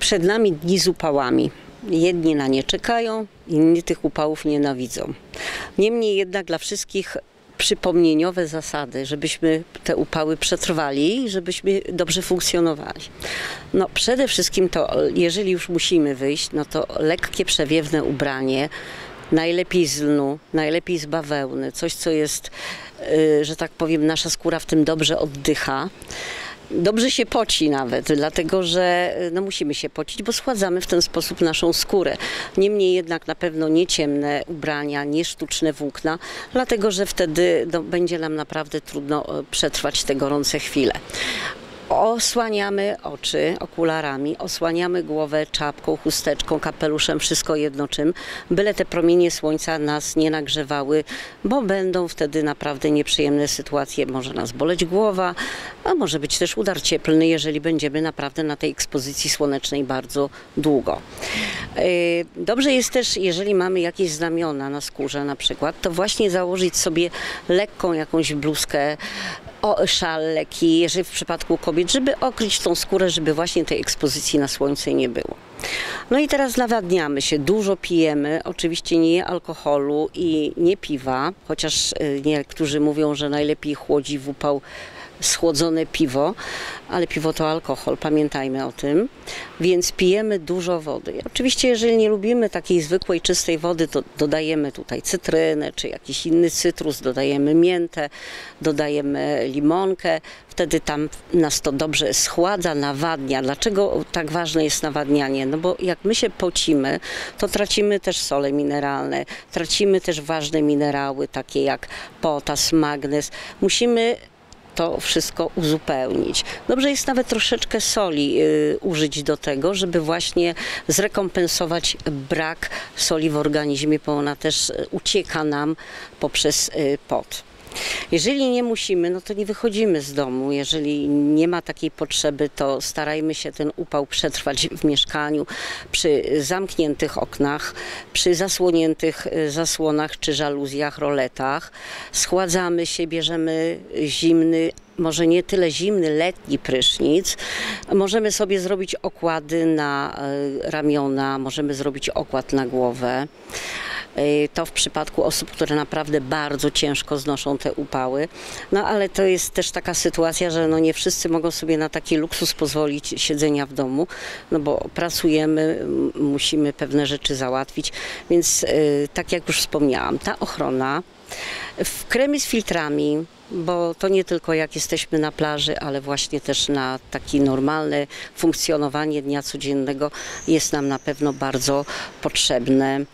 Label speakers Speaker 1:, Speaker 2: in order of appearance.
Speaker 1: Przed nami dni z upałami. Jedni na nie czekają, inni tych upałów nienawidzą. Niemniej jednak dla wszystkich przypomnieniowe zasady, żebyśmy te upały przetrwali, żebyśmy dobrze funkcjonowali. No przede wszystkim to, jeżeli już musimy wyjść, no to lekkie, przewiewne ubranie, najlepiej z lnu, najlepiej z bawełny, coś co jest, że tak powiem, nasza skóra w tym dobrze oddycha. Dobrze się poci nawet, dlatego że no, musimy się pocić, bo schładzamy w ten sposób naszą skórę. Niemniej jednak na pewno nie ciemne ubrania, nie sztuczne włókna, dlatego że wtedy no, będzie nam naprawdę trudno przetrwać te gorące chwile. Osłaniamy oczy okularami, osłaniamy głowę czapką, chusteczką, kapeluszem, wszystko jedno czym, byle te promienie słońca nas nie nagrzewały, bo będą wtedy naprawdę nieprzyjemne sytuacje. Może nas boleć głowa, a może być też udar cieplny, jeżeli będziemy naprawdę na tej ekspozycji słonecznej bardzo długo. Dobrze jest też, jeżeli mamy jakieś znamiona na skórze na przykład, to właśnie założyć sobie lekką jakąś bluzkę, szal lekki, jeżeli w przypadku kobiet, żeby okryć tą skórę, żeby właśnie tej ekspozycji na słońce nie było. No i teraz nawadniamy się, dużo pijemy, oczywiście nie alkoholu i nie piwa, chociaż niektórzy mówią, że najlepiej chłodzi w upał schłodzone piwo, ale piwo to alkohol, pamiętajmy o tym, więc pijemy dużo wody. Oczywiście jeżeli nie lubimy takiej zwykłej, czystej wody, to dodajemy tutaj cytrynę, czy jakiś inny cytrus, dodajemy miętę, dodajemy limonkę, wtedy tam nas to dobrze schładza, nawadnia. Dlaczego tak ważne jest nawadnianie? No bo jak my się pocimy, to tracimy też sole mineralne, tracimy też ważne minerały, takie jak potas, magnez. Musimy to wszystko uzupełnić. Dobrze jest nawet troszeczkę soli użyć do tego, żeby właśnie zrekompensować brak soli w organizmie, bo ona też ucieka nam poprzez pot. Jeżeli nie musimy, no to nie wychodzimy z domu. Jeżeli nie ma takiej potrzeby, to starajmy się ten upał przetrwać w mieszkaniu przy zamkniętych oknach, przy zasłoniętych zasłonach czy żaluzjach, roletach. Schładzamy się, bierzemy zimny, może nie tyle zimny, letni prysznic. Możemy sobie zrobić okłady na ramiona, możemy zrobić okład na głowę. To w przypadku osób, które naprawdę bardzo ciężko znoszą te upały. No ale to jest też taka sytuacja, że no nie wszyscy mogą sobie na taki luksus pozwolić siedzenia w domu, no bo pracujemy, musimy pewne rzeczy załatwić, więc tak jak już wspomniałam, ta ochrona w kremie z filtrami, bo to nie tylko jak jesteśmy na plaży, ale właśnie też na takie normalne funkcjonowanie dnia codziennego jest nam na pewno bardzo potrzebne.